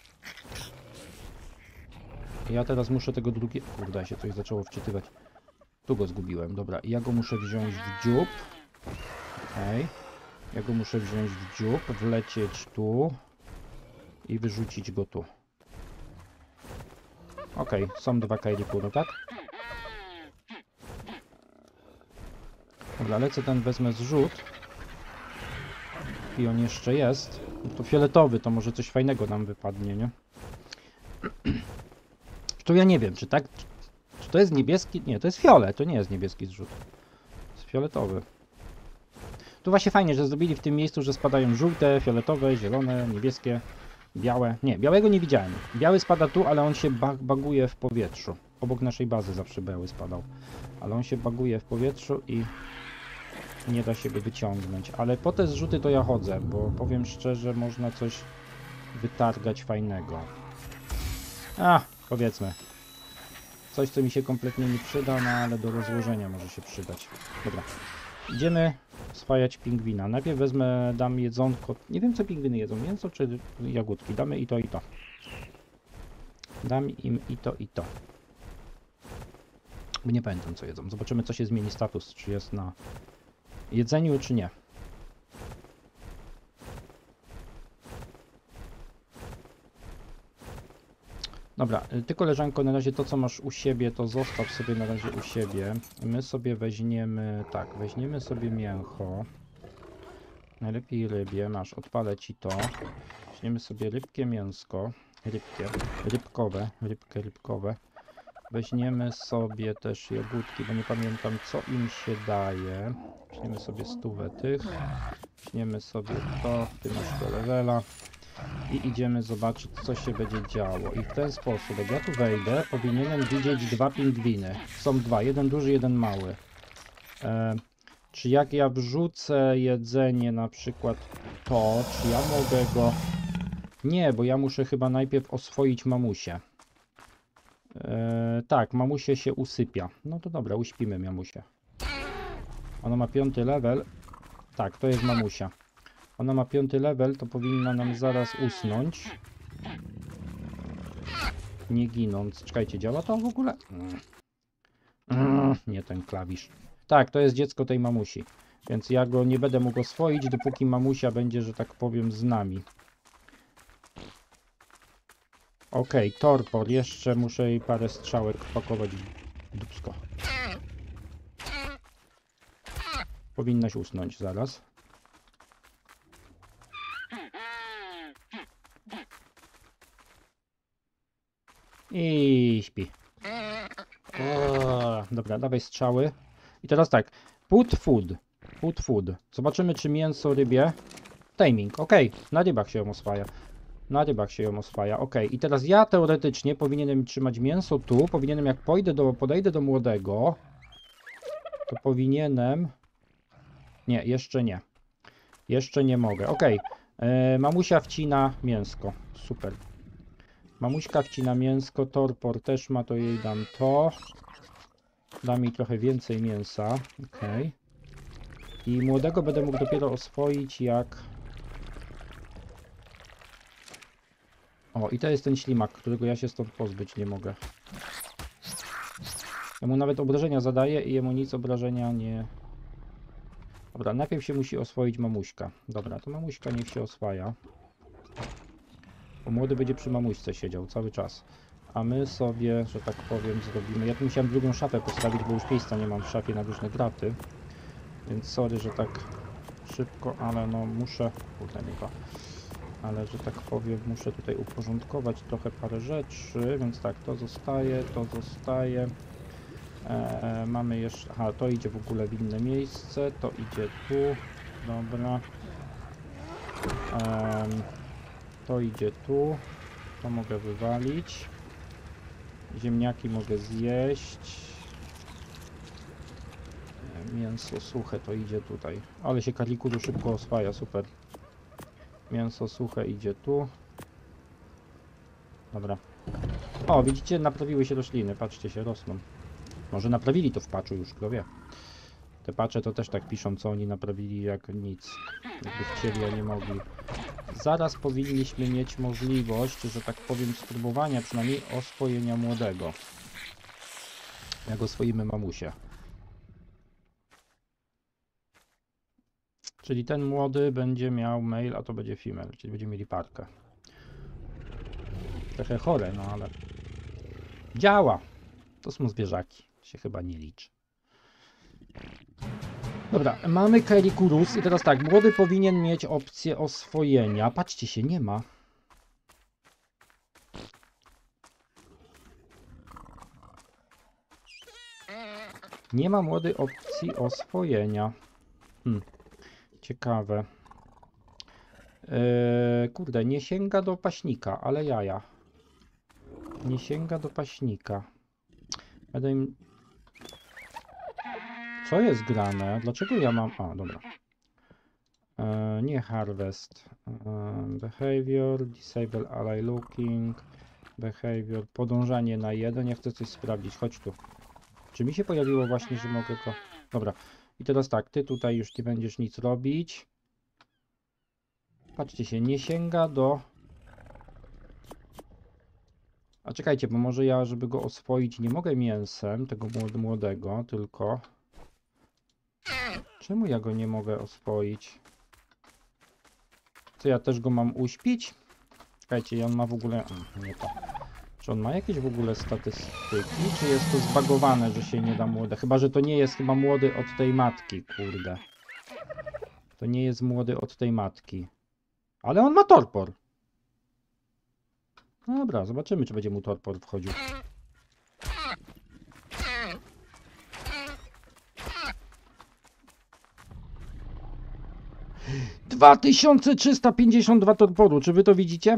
Ja teraz muszę tego drugiego... Kurde, się coś zaczęło wczytywać. Tu go zgubiłem. Dobra, ja go muszę wziąć w dziób. Okej. Okay. Ja go muszę wziąć w dziób, wlecieć tu i wyrzucić go tu. Okej, okay, są dwa Kairipury, tak? Dobra, lecę ten, wezmę zrzut. I on jeszcze jest. No to fioletowy, to może coś fajnego nam wypadnie, nie? To ja nie wiem, czy tak... Czy to jest niebieski? Nie, to jest fiolet, to nie jest niebieski zrzut. To jest fioletowy. Tu właśnie fajnie, że zrobili w tym miejscu, że spadają żółte, fioletowe, zielone, niebieskie, białe. Nie, białego nie widziałem. Biały spada tu, ale on się bag baguje w powietrzu. Obok naszej bazy zawsze biały spadał. Ale on się baguje w powietrzu i nie da się go wyciągnąć. Ale po te zrzuty to ja chodzę, bo powiem szczerze, można coś wytargać fajnego. A, powiedzmy. Coś, co mi się kompletnie nie przyda, no ale do rozłożenia może się przydać. Dobra. Idziemy swajać pingwina. Najpierw wezmę, dam jedzonko. Nie wiem, co pingwiny jedzą, mięso czy jagódki. Damy i to, i to. Dam im i to, i to. Bo nie pamiętam, co jedzą. Zobaczymy, co się zmieni status, czy jest na jedzeniu, czy nie. Dobra, ty koleżanko, na razie to, co masz u siebie, to zostaw sobie na razie u siebie. My sobie weźmiemy, tak, weźmiemy sobie mięcho. Najlepiej rybie, masz, odpalę ci to. Weźmiemy sobie rybkie mięsko, rybkie, rybkowe, rybkę rybkowe. Weźmiemy sobie też jagódki, bo nie pamiętam, co im się daje. Weźmiemy sobie stówę tych. Weźmiemy sobie to, ty masz do levela. I idziemy zobaczyć, co się będzie działo. I w ten sposób, jak ja tu wejdę, powinienem widzieć dwa pingwiny. Są dwa, jeden duży, jeden mały. E, czy jak ja wrzucę jedzenie, na przykład to, czy ja mogę go... Nie, bo ja muszę chyba najpierw oswoić mamusię. E, tak, mamusie się usypia. No to dobra, uśpimy mamusię. Ona ma piąty level. Tak, to jest mamusia. Ona ma piąty level, to powinna nam zaraz usnąć. Nie ginąc. Czekajcie, działa to w ogóle? Mm, nie ten klawisz. Tak, to jest dziecko tej mamusi. Więc ja go nie będę mógł oswoić, dopóki mamusia będzie, że tak powiem, z nami. Okej, okay, torpor. Jeszcze muszę jej parę strzałek pakować w dupsko. Powinnaś usnąć zaraz. I śpi. O, dobra, dawaj strzały. I teraz tak. Put food. Put food. Zobaczymy, czy mięso rybie. Timing. Ok. Na rybach się ją oswaja. Na rybach się ją oswaja. Ok. I teraz ja teoretycznie powinienem trzymać mięso tu. Powinienem, jak pójdę do, podejdę do młodego, to powinienem... Nie, jeszcze nie. Jeszcze nie mogę. Ok. Yy, mamusia wcina mięsko. Super. Mamuśka wcina mięsko, torpor też ma, to jej dam to. Dam jej trochę więcej mięsa. Ok. I młodego będę mógł dopiero oswoić jak... O, i to jest ten ślimak, którego ja się stąd pozbyć nie mogę. Ja mu nawet obrażenia zadaję i jemu nic obrażenia nie... Dobra, najpierw się musi oswoić mamuśka. Dobra, to mamuśka niech się oswaja. Bo młody będzie przy mamuśce siedział cały czas. A my sobie, że tak powiem, zrobimy... Ja tu musiałem drugą szafę postawić, bo już miejsca nie mam w szafie na różne graty. Więc sorry, że tak szybko, ale no muszę... Kurde, nie to. Ale, że tak powiem, muszę tutaj uporządkować trochę parę rzeczy. Więc tak, to zostaje, to zostaje. Eee, mamy jeszcze... Aha, to idzie w ogóle w inne miejsce. To idzie tu. Dobra. Eee, To idzie tu. To mogę wywalić. Ziemniaki mogę zjeść. Mięso suche to idzie tutaj. Ale się karlikudu szybko oswaja, super. Mięso suche idzie tu. Dobra. O, widzicie, naprawiły się rośliny. Patrzcie się, rosną. Może naprawili to w patchu już, kto wie. Te patche to też tak piszą, co oni naprawili jak nic. Jakby chcieli, a nie mogli. Zaraz powinniśmy mieć możliwość, że tak powiem, spróbowania przynajmniej oswojenia młodego. Jak oswoimy mamusię. Czyli ten młody będzie miał male, a to będzie female, czyli będziemy mieli parkę. Trochę chore, no ale... Działa. To są zwierzaki. Się chyba nie liczy. Dobra, mamy Kairikurus i teraz tak, młody powinien mieć opcję oswojenia. Patrzcie się, nie ma. Nie ma młody opcji oswojenia. Hmm. Ciekawe. Eee, kurde, nie sięga do paśnika, ale jaja. Nie sięga do paśnika. Będę im... Co jest grane? Dlaczego ja mam... A, dobra. Eee, nie harvest. Eee, behavior, disable ally looking. Behavior, podążanie na jeden. Ja chcę coś sprawdzić. Chodź tu. Czy mi się pojawiło właśnie, że mogę go... Dobra. I teraz tak, ty tutaj już nie będziesz nic robić. Patrzcie się, nie sięga do... A czekajcie, bo może ja, żeby go oswoić, nie mogę mięsem tego młodego, tylko... Czemu ja go nie mogę oswoić? Co, ja też go mam uśpić? Czekajcie, i on ma w ogóle... A, nie to. Czy on ma jakieś w ogóle statystyki? Czy jest to zbagowane, że się nie da młode? Chyba, że to nie jest chyba młody od tej matki, kurde. To nie jest młody od tej matki. Ale on ma torpor. No dobra, zobaczymy, czy będzie mu torpor wchodził. dwa tysiące trzysta pięćdziesiąt dwa torporu, czy wy to widzicie?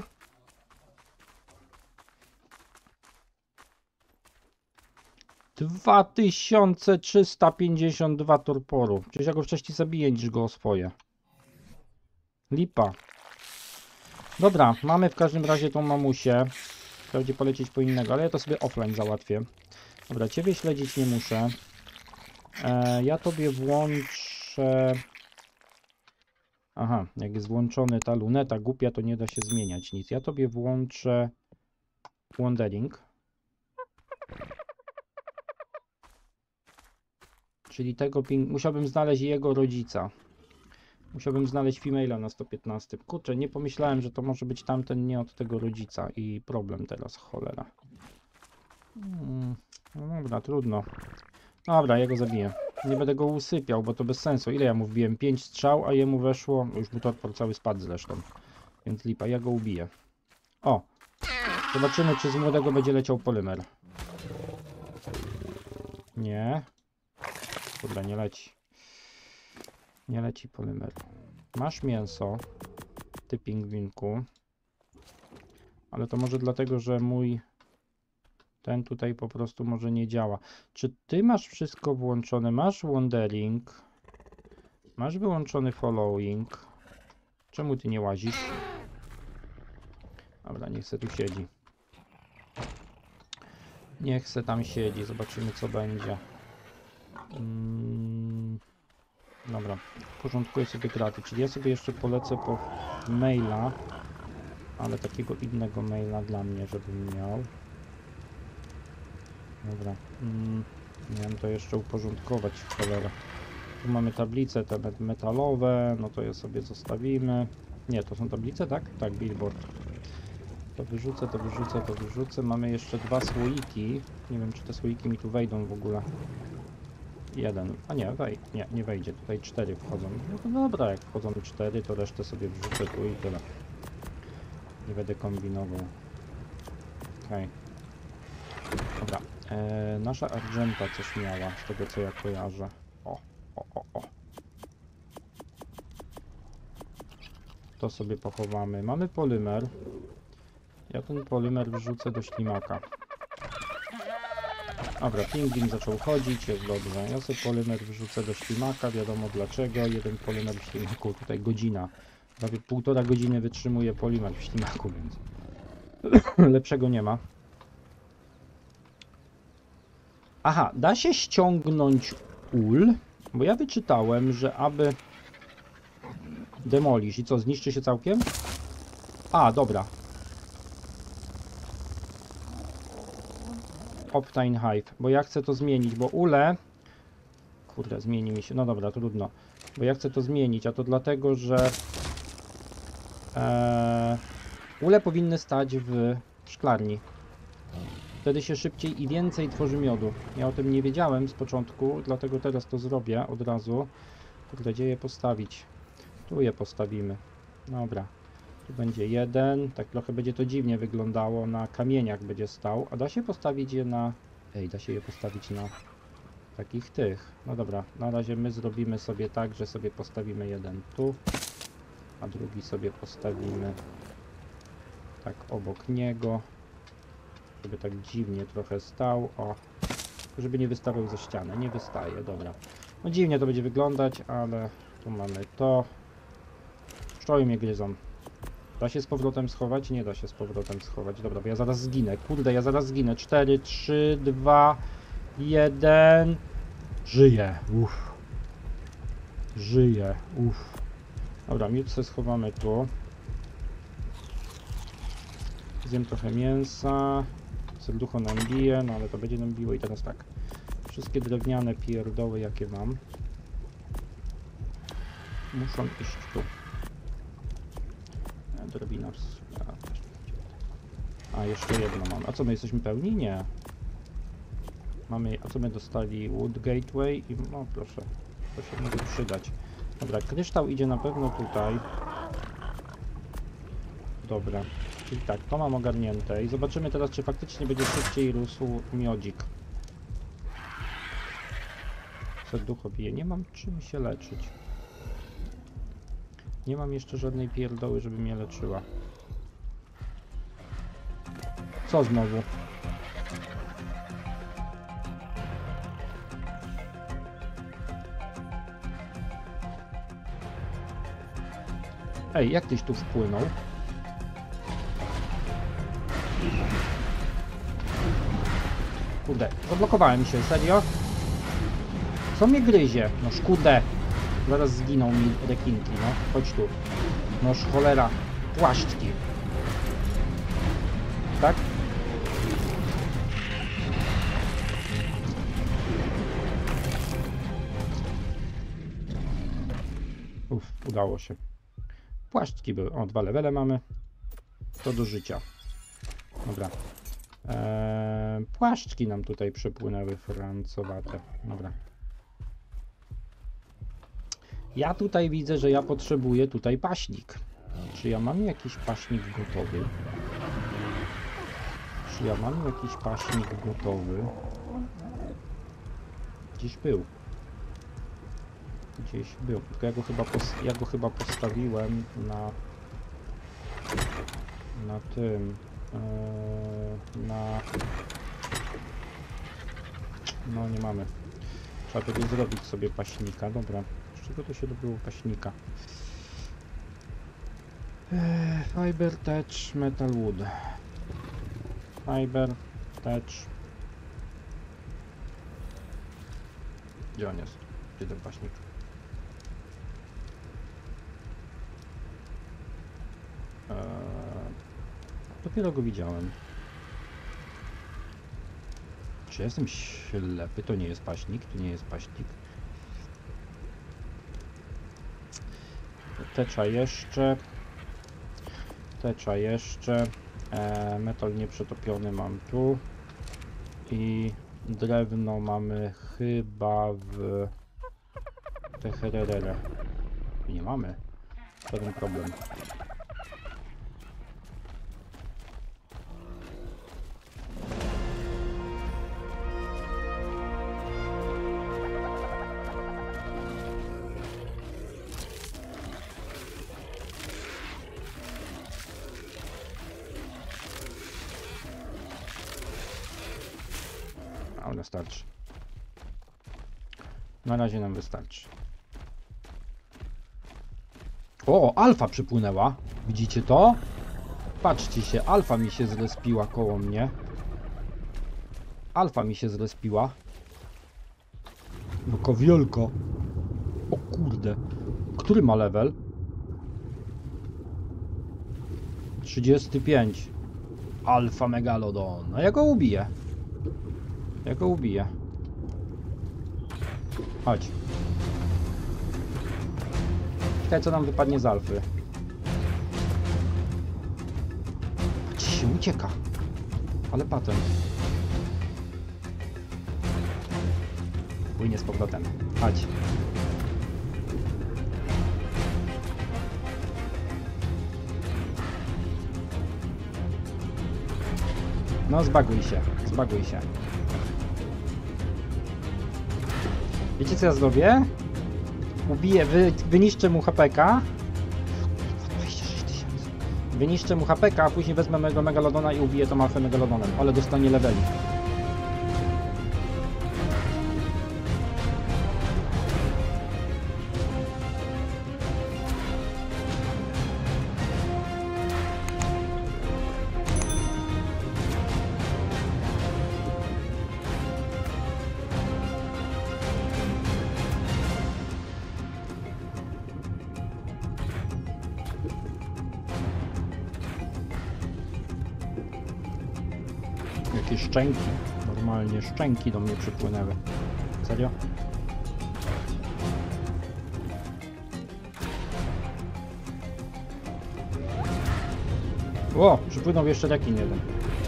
dwa tysiące trzysta pięćdziesiąt dwa torporu. Przecież ja go wcześniej zabiję, niż go oswoję. Lipa. Dobra, mamy w każdym razie tą mamusię. Wprawdzie polecieć po innego, ale ja to sobie offline załatwię. Dobra, ciebie śledzić nie muszę. E, ja tobie włączę... Aha, jak jest włączony ta luneta głupia, to nie da się zmieniać nic. Ja tobie włączę Wandering. Czyli tego ping... Musiałbym znaleźć jego rodzica. Musiałbym znaleźć female'a na sto piętnaście. Kurczę, nie pomyślałem, że to może być tamten nie od tego rodzica. I problem teraz, cholera. Hmm, no dobra, trudno. Dobra, ja go zabiję. Nie będę go usypiał, bo to bez sensu. Ile ja mu wbiłem? pięć strzał, a jemu weszło... Już mu torpor cały spadł zresztą. Więc lipa, ja go ubiję. O! Zobaczymy, czy z młodego będzie leciał polymer. Nie. Kurde, nie leci. Nie leci polymer. Masz mięso, ty pingwinku. Ale to może dlatego, że mój... Ten tutaj po prostu może nie działa. Czy ty masz wszystko włączone? Masz wandering. Masz wyłączony following. Czemu ty nie łazisz? Dobra, niech se tu siedzi. Niech se tam siedzi. Zobaczymy, co będzie. Mm, dobra. Porządkuję sobie kraty. Czyli ja sobie jeszcze polecę po maila. Ale takiego innego maila dla mnie, żebym miał. Dobra. Mm, miałem to jeszcze uporządkować, cholera. Tu mamy tablice te metalowe, no to je sobie zostawimy. Nie, to są tablice, tak? Tak, billboard. To wyrzucę, to wyrzucę, to wyrzucę. Mamy jeszcze dwa słoiki. Nie wiem, czy te słoiki mi tu wejdą w ogóle. Jeden. A nie, wej nie, nie wejdzie. Tutaj cztery wchodzą. No to dobra, jak wchodzą cztery, to resztę sobie wrzucę tu i tyle. Nie będę kombinował. Okej. Okay. Dobra. Eee, nasza Argenta coś miała, z tego co ja kojarzę. O, o, o, o. To sobie pochowamy. Mamy polymer. Ja ten polymer wrzucę do ślimaka. Dobra, pingwin zaczął chodzić, jest dobrze. Ja sobie polymer wrzucę do ślimaka, wiadomo dlaczego. Jeden polymer w ślimaku, tutaj godzina. Prawie półtora godziny wytrzymuje polymer w ślimaku, więc lepszego nie ma. Aha, da się ściągnąć ul, bo ja wyczytałem, że aby demolisz i co, zniszczy się całkiem? A, dobra. Optine Hive, bo ja chcę to zmienić, bo ule... Kurde, zmieni mi się, no dobra, trudno. Bo ja chcę to zmienić, a to dlatego, że... Eee, ule powinny stać w szklarni. Wtedy się szybciej i więcej tworzy miodu. Ja o tym nie wiedziałem z początku, dlatego teraz to zrobię od razu. Kurde, gdzie je postawić? Tu je postawimy. Dobra. Tu będzie jeden. Tak trochę będzie to dziwnie wyglądało. Na kamieniach będzie stał. A da się postawić je na... Ej, da się je postawić na takich tych. No dobra, na razie my zrobimy sobie tak, że sobie postawimy jeden tu, a drugi sobie postawimy tak obok niego, żeby tak dziwnie trochę stał, o, żeby nie wystawał ze ściany, nie wystaje, dobra. No dziwnie to będzie wyglądać, ale tu mamy to. Pszczoły mnie gryzą. Da się z powrotem schować? Nie da się z powrotem schować. Dobra, bo ja zaraz zginę. Kurde, ja zaraz zginę. cztery, trzy, dwa, jeden. Żyję. Uff. Żyję. Uff. Dobra, miód sobie schowamy tu. Zjem trochę mięsa. Serducho nam bije, no ale to będzie nam biło i teraz tak. Wszystkie drewniane pierdoły, jakie mam, muszą iść tu. Drobina. A, jeszcze jedno mam. A co, my jesteśmy pełni? Nie. Mamy, a co my dostali? Wood Gateway i, no proszę, to się może przydać. Dobra, kryształ idzie na pewno tutaj. Dobra, czyli tak, to mam ogarnięte i zobaczymy teraz, czy faktycznie będzie szybciej rósł miodzik. Serducho bije, nie mam czym się leczyć. Nie mam jeszcze żadnej pierdoły, żeby mnie leczyła. Co znowu? Ej, jak tyś tu wpłynął? Kurde, zablokowałem się, serio? Co mnie gryzie? No szkudę. Zaraz zginą mi rekinki, no. Chodź tu. Noż cholera. Płaszczki. Tak? Uff, udało się. Płaszczki były. O, dwa levele mamy. To do życia. Dobra. Eee, płaszczki nam tutaj przepłynęły francowate. Dobra. Ja tutaj widzę, że ja potrzebuję tutaj paśnik. Czy ja mam jakiś paśnik gotowy? Czy ja mam jakiś paśnik gotowy? Gdzieś był. Gdzieś był. Tylko ja go chyba, ja go chyba postawiłem na... Na tym... Yy, na... No nie mamy. Trzeba będzie zrobić sobie paśnika. Dobra. Z czego to się robiło paśnika? Eee, fiber, touch, metal, wood. Fiber, touch. Gdzie on jest? Gdzie ten paśnik? Eee, dopiero go widziałem. Czy jestem ślepy? To nie jest paśnik, to nie jest paśnik. Tecza jeszcze. Tecza jeszcze. E, metal nieprzetopiony mam tu. I drewno mamy chyba w Tehererere. Nie mamy. Żaden problem. Ale starczy. Na razie nam wystarczy. O, alfa przypłynęła. Widzicie to? Patrzcie się, alfa mi się zrespiła koło mnie. Alfa mi się zrespiła. No kawielko. O kurde. Który ma level? trzydzieści pięć. Alfa Megalodon. A ja go ubiję. Ja go ubiję. Chodź. Czekaj, co nam wypadnie z alfy. Patrzcie, się ucieka. Ale patent. płynie z powrotem. Chodź. No zbaguj się, zbaguj się. Wiecie co ja zrobię? Ubiję, wy, wyniszczę mu H P K. dwadzieścia sześć tysięcy. Wyniszczę mu H P K, a później wezmę mego Megalodona i ubiję tą Alfę Megalodonem, ale dostanie leveli. Jakieś szczęki, normalnie szczęki do mnie przypłynęły. Serio? O, przypłynął jeszcze rekin jeden.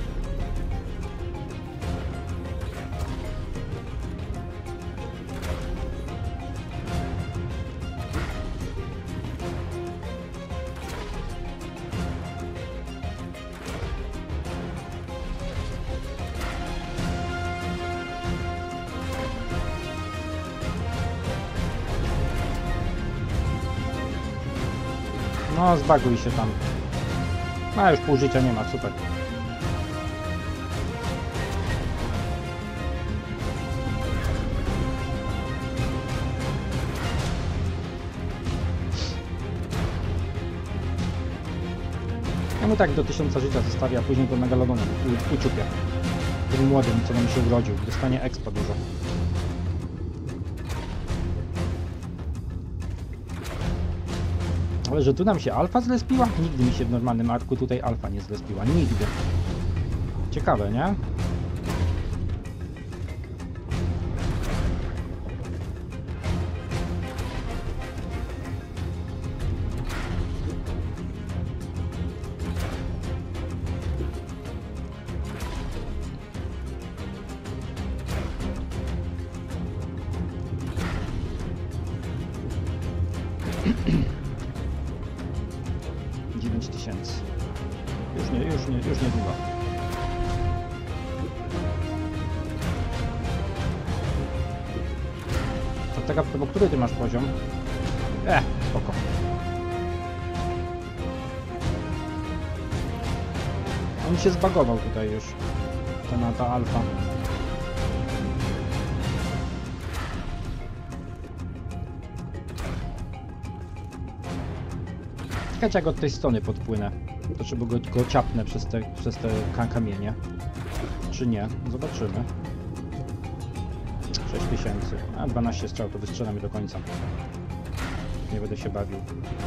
No, zbaguj się tam. A już pół życia nie ma, super. Ja mu tak do tysiąca życia zostawię, a później go Megalodonem uciupię. Tym młodym, co nam się urodził. Dostanie expa dużo. Ale że tu nam się alfa zlespiła? Nigdy mi się w normalnym arku tutaj alfa nie zlespiła. Nigdy. Ciekawe, nie? dziewięć tysięcy. Już nie, już nie, już nie długo. To taka, bo który ty masz poziom? Eh, spoko. On się zbagował tutaj już. Ta, ta alfa. Czekajcie, jak od tej strony podpłynę. To trzeba go, go ciapnę przez te, przez te kamienie. Czy nie? Zobaczymy. sześć tysięcy. A dwanaście strzał, to wystrzelam je do końca. Nie będę się bawił.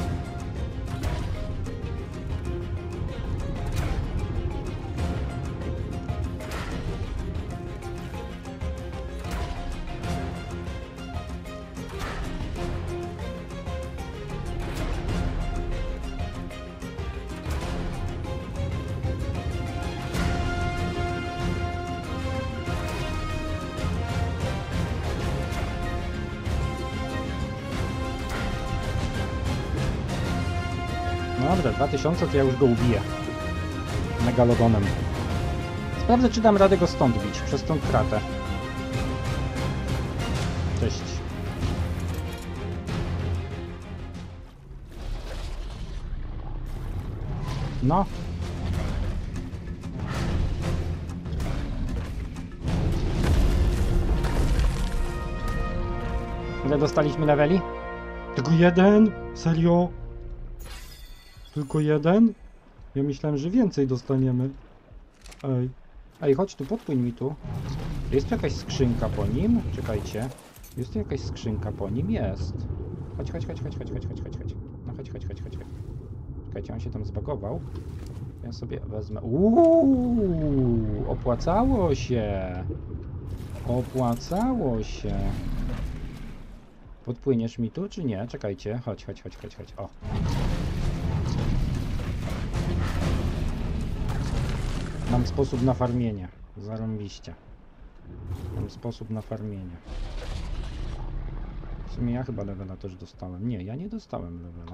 No dobra, dwa tysiące to ja już go ubiję. Megalodonem. Sprawdzę, czy dam radę go stąd bić, przez tą kratę. Cześć. No. Ile dostaliśmy leveli? Tylko jeden? Serio? Tylko jeden? Ja myślałem, że więcej dostaniemy. Ej. Ej, chodź tu, podpłyń mi tu. Jest tu jakaś skrzynka po nim? Czekajcie. Jest tu jakaś skrzynka po nim? Jest. Chodź, chodź, chodź, chodź, chodź, chodź, chodź, chodź, chodź. No chodź, chodź, chodź, chodź, chodź. Czekajcie, on się tam zbagował. Ja sobie wezmę... Uuu, opłacało się. Opłacało się. Podpłyniesz mi tu, czy nie? Czekajcie. Chodź, chodź, chodź, chodź, chodź. O. Mam sposób na farmienie. Zarąbiście. Mam sposób na farmienie. W sumie ja chyba levela też dostałem. Nie, ja nie dostałem levela.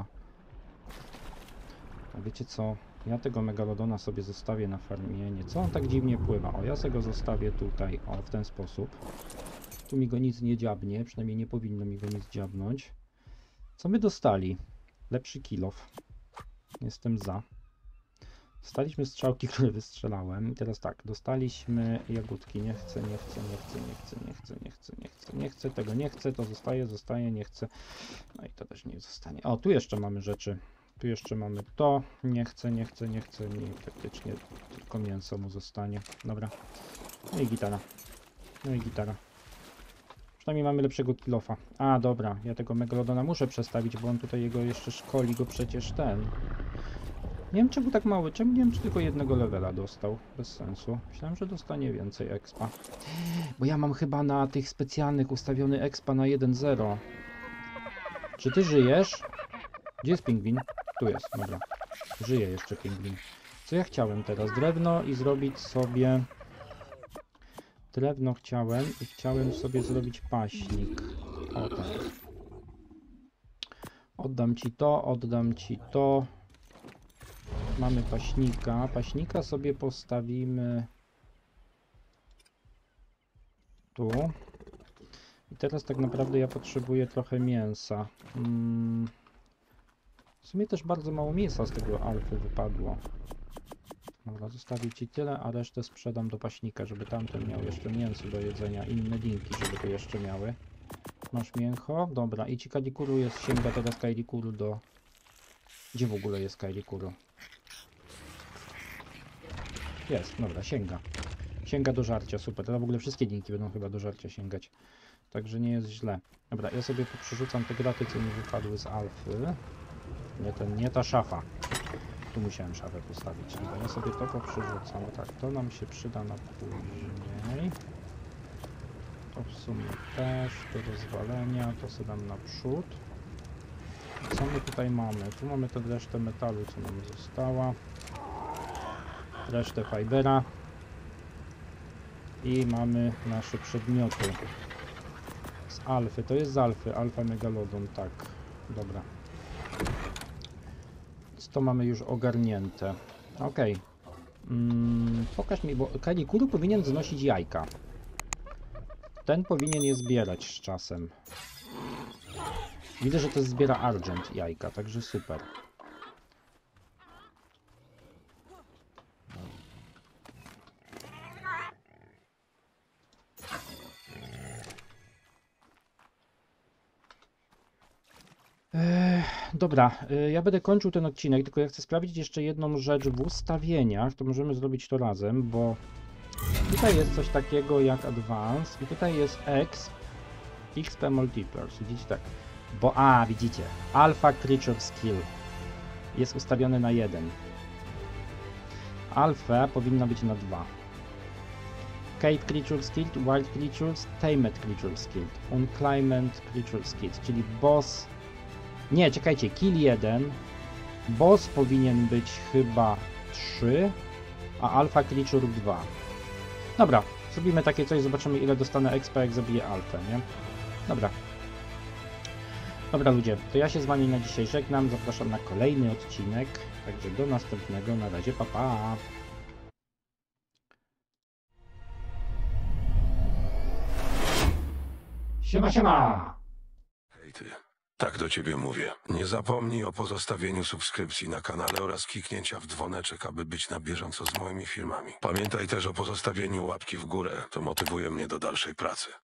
A wiecie co? Ja tego megalodona sobie zostawię na farmienie. Co on tak dziwnie pływa? O, ja sobie go zostawię tutaj, o, w ten sposób. Tu mi go nic nie dziabnie, przynajmniej nie powinno mi go nic dziabnąć. Co my dostali? Lepszy kill off. Jestem za. Dostaliśmy strzałki, które wystrzelałem. I teraz tak, dostaliśmy jagódki. Nie chcę, nie chcę, nie chcę, nie chcę, nie chcę, nie chcę, nie chcę, nie chcę, tego nie chcę, to zostaje, zostaje, nie chcę. No i to też nie zostanie. O, tu jeszcze mamy rzeczy. Tu jeszcze mamy to. Nie chcę, nie chcę, nie chcę, nie, praktycznie tylko mięso mu zostanie. Dobra. No i gitara. No i gitara. Przynajmniej mamy lepszego kill-offa. A, dobra, ja tego megalodona muszę przestawić, bo on tutaj jego jeszcze szkoli go przecież ten. Nie wiem czemu tak mały, czemu nie wiem czy tylko jednego levela dostał, bez sensu. Myślałem, że dostanie więcej expa. Bo ja mam chyba na tych specjalnych ustawiony expa na jeden zero. Czy ty żyjesz? Gdzie jest pingwin? Tu jest, dobra. Żyje jeszcze pingwin. Co ja chciałem teraz? Drewno i zrobić sobie... Drewno chciałem i chciałem sobie zrobić paśnik. O tak. Oddam ci to, oddam ci to. Mamy paśnika. Paśnika sobie postawimy tu. I teraz tak naprawdę ja potrzebuję trochę mięsa. Hmm. W sumie też bardzo mało mięsa z tego alfy wypadło. Dobra, zostawię ci tyle, a resztę sprzedam do paśnika, żeby tamten miał jeszcze mięso do jedzenia. Inne dinki, żeby to jeszcze miały. Masz mięcho? Dobra. I ci Kalikuru jest, sięga teraz Kalikuru do... Gdzie w ogóle jest Kalikuru? Jest, dobra, sięga. Sięga do żarcia, super. Teraz w ogóle wszystkie dinki będą chyba do żarcia sięgać. Także nie jest źle. Dobra, ja sobie tu przerzucam te graty, co mi wypadły z alfy. Nie, ten, nie ta szafa. Tu musiałem szafę postawić. Dobra, ja sobie to poprzerzucam. Tak, to nam się przyda na później. To w sumie też, do rozwalenia, to sobie dam naprzód. Co my tutaj mamy? Tu mamy tę resztę metalu, co nam została. Resztę fibera. I mamy nasze przedmioty. Z alfy, to jest z alfy, alfa megalodon, tak. Dobra. To mamy już ogarnięte. Ok. Mm, pokaż mi, bo Kalikuru powinien znosić jajka. Ten powinien je zbierać z czasem. Widzę, że to zbiera Argent jajka, także super. Dobra, ja będę kończył ten odcinek, tylko ja chcę sprawdzić jeszcze jedną rzecz w ustawieniach, to możemy zrobić to razem, bo tutaj jest coś takiego jak Advance i tutaj jest X, X P Multipliers, widzicie tak, bo a, widzicie, Alpha Creature Skill jest ustawiony na jeden, Alpha powinna być na dwa, Cave Creature Skill, Wild Creatures, Tamed Creature Skill, Unclimbed Creature Skill, czyli boss. Nie, czekajcie, kill jeden, boss powinien być chyba trzy, a alpha creature dwa. Dobra, zrobimy takie coś, zobaczymy ile dostanę expa jak zabiję alfę, nie? Dobra. Dobra ludzie, to ja się z wami na dzisiaj żegnam, zapraszam na kolejny odcinek, także do następnego, na razie, pa pa! Siema, siema! Hej ty. Tak do ciebie mówię. Nie zapomnij o pozostawieniu subskrypcji na kanale oraz kliknięcia w dzwoneczek, aby być na bieżąco z moimi filmami. Pamiętaj też o pozostawieniu łapki w górę, to motywuje mnie do dalszej pracy.